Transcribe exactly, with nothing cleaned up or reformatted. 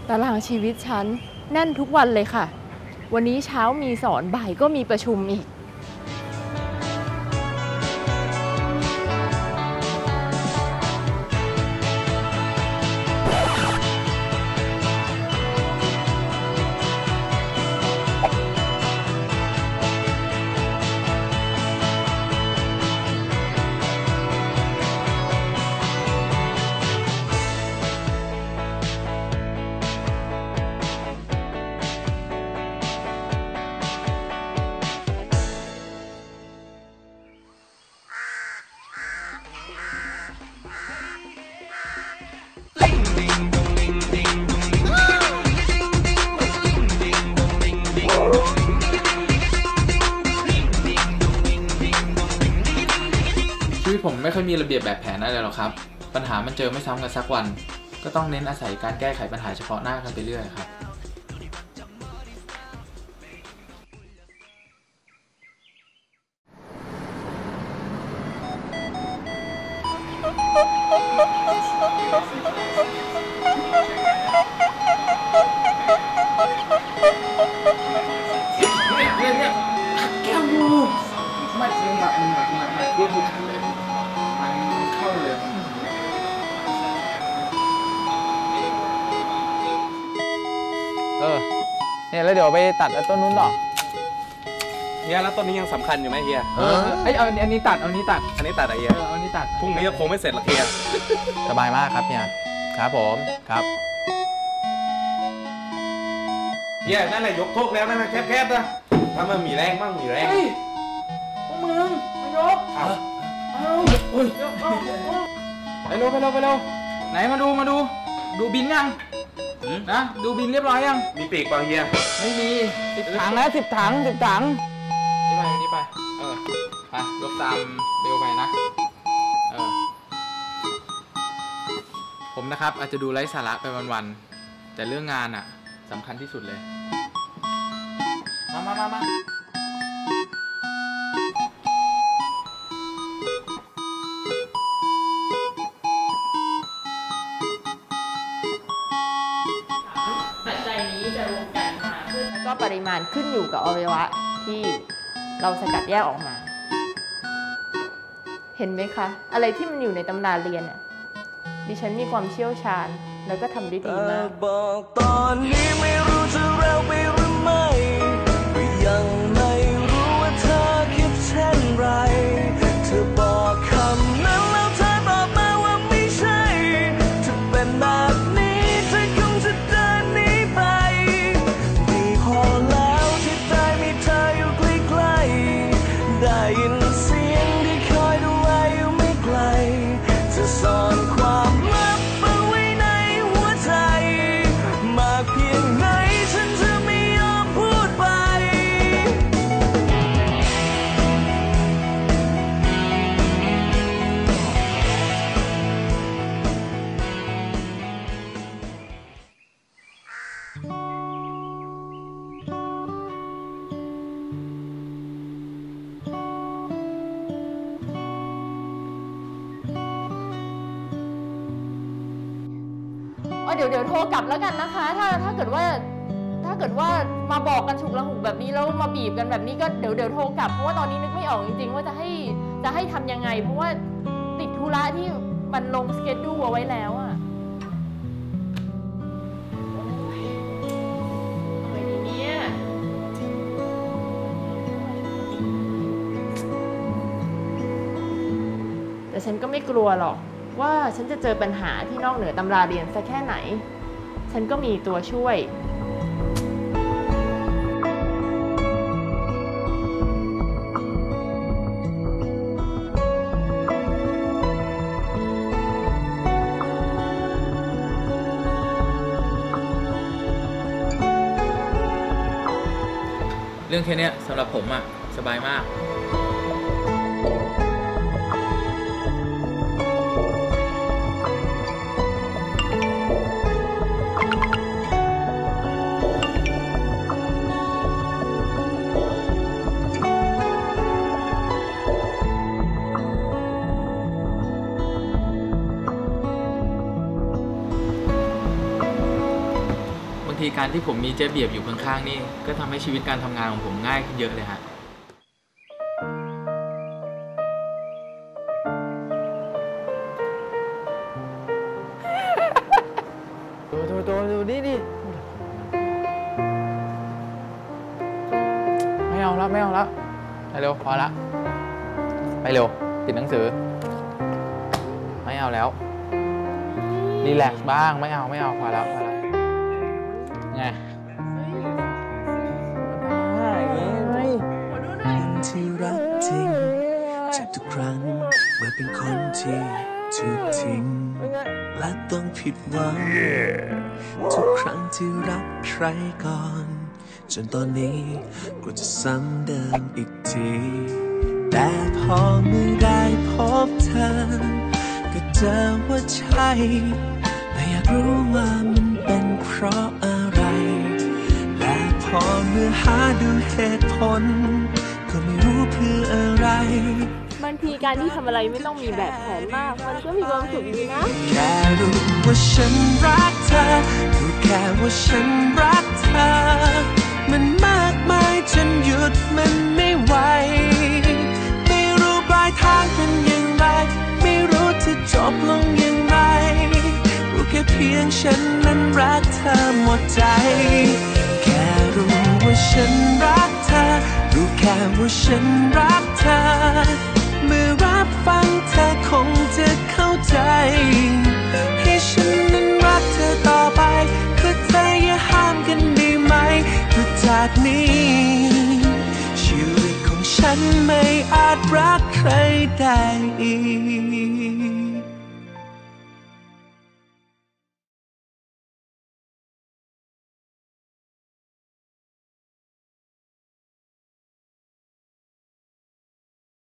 ตารางชีวิตฉันแน่นทุกวันเลยค่ะวันนี้เช้ามีสอนบ่ายก็มีประชุมอีกชีวิตผมไม่ค่อยมีระเบียบแบบแผนอะไรหรอกครับปัญหามันเจอไม่ซ้ำกันสักวันก็ต้องเน้นอาศัยการแก้ไขปัญหาเฉพาะหน้ากันไปเรื่อยครับเนี่ยแก้วมูไม่ยังหมักหมักหมักหมักเรียกทุกครั้งเลยมันเข้าเลยเออเนี่ยแล้วเดี๋ยวไปตัดต้นนู้นต่อเฮียแล้วต้นนี้ยังสำคัญอยู่ไหมเฮียเออไอเอาอันนี้ตัดเอาอันนี้ตัดอันนี้ตัดอะไรเฮียเอาอันนี้ตัดพรุ่งนี้ก็คงไม่เสร็จหรอกเฮียสบายมากครับเฮียครับผมครับเฮียนั่นแหละยกโทษแล้วนั่นแหละแคบๆนะถ้ามันมีแรงบ้างมีแรงพวกมึงมายกเอาเอาโอ้ยไปเร็วไปเร็วไปเร็วไหนมาดูมาดูดูบินยังนะดูบินเรียบร้อยยังมีปีกเปล่าเฮียไม่มีสิบถังนะสิบถังสิบถังนี่ไปนี่ไปเออไปยกตามเบลไปนะเออผมนะครับอาจจะดูไร้สาระไปวันๆแต่เรื่องงานอ่ะสำคัญที่สุดเลยมามามามาปัจจัยนี้จะรวมกันมาขึ้นแล้วก็ปริมาณขึ้นอยู่กับอวัยวะที่เราสกัดแยกออกมาเห็นไหมคะอะไรที่มันอยู่ในตำราเรียนอ่ะดิฉันมีความเชี่ยวชาญแล้วก็ทำได้ดีมากบอกตอนนี้ไม่รู้จะเร็วไปหรือไม่ก็ยังไม่รู้ว่าเธอคิดเช่นไรเธอบอกคำนั้นแล้วเธอตอบมาว่าไม่ใช่จะเป็นแบบนี้เธอคงจะเดินหนีไปดีพอแล้วที่ได้มีเธออยู่ใกล้ๆได้ยินเสียงที่คอยดูแลอยู่ไม่ไกลจะซ่อนความลับเอาไว้ในหัวใจมากเพียงไหนฉันจะไม่ยอมพูดไปเดี๋ยวเดี๋ยวโทรกลับแล้วกันนะคะถ้าถ้าเกิดว่าถ้าเกิดว่ามาบอกกันฉุกละหุกแบบนี้แล้วมาบีบกันแบบนี้ก็เดี๋ยวเดี๋ยวโทรกลับเพราะว่าตอนนี้นึกไม่ออกจริงๆว่าจะให้จะให้ทำยังไงเพราะว่าติดธุระที่มันลงสเกจดูเอาไว้แล้วอะไว้ดีเนี่ยแต่ฉันก็ไม่กลัวหรอกว่าฉันจะเจอปัญหาที่นอกเหนือตำราเรียนสักแค่ไหนฉันก็มีตัวช่วยเรื่องแค่นี้สำหรับผมอะสบายมากการที่ผมมีเจ๊เบียบอยู่ข้างๆนี่ก็ทำให้ชีวิตการทำงานของผมง่ายขึ้นเยอะเลยฮะโตโตโตดูนี่ดิไม่เอาแล้วไม่เอาแล้วไปเร็วพอละไปเร็วติดหนังสือไม่เอาแล้วรีแลกซ์บ้างไม่เอาไม่เอาพอแล้วพอแล้วไงที่รักจริงเจ็บทุกครั้งเมื่อเป็นคนที่ถูกทิ้งและต้องผิดหวัง ทุกครั้งที่รักใครก่อนจนตอนนี้ก็จะซ้ำเดิมอีกทีแต่พอไม่ได้พบเธอก็เจอว่าใช่แต่อยากรู้ว่ามันเป็นเพราะอะไรและพอเมื่อหาดูเหตุผลก็ไม่รู้เพื่ออะไรบางทีการที่ทำอะไรไม่ต้องมีแบบแผนมากมันก็มีความสุขดีนะแค่รู้ว่าฉันรักเธอรู้แค่ว่าฉันรักเธอมันมากมายจนหยุดมันไม่ไหวไม่รู้ปลายทางเป็นอย่างไรไม่รู้จะจบลงอย่างไรรู้แค่เพียงฉันนั้นรักเธอหมดใจแค่รู้ว่าฉันรักเธอรู้แค่ว่าฉันรักเธอเมื่อรับฟังเธอคงจะเข้าใจให้ฉันนั้นรักเธอต่อไปคือเธออย่าห้ามกันได้ไหมคือจากนี้ชีวิตของฉันไม่อาจรักใครได้อีก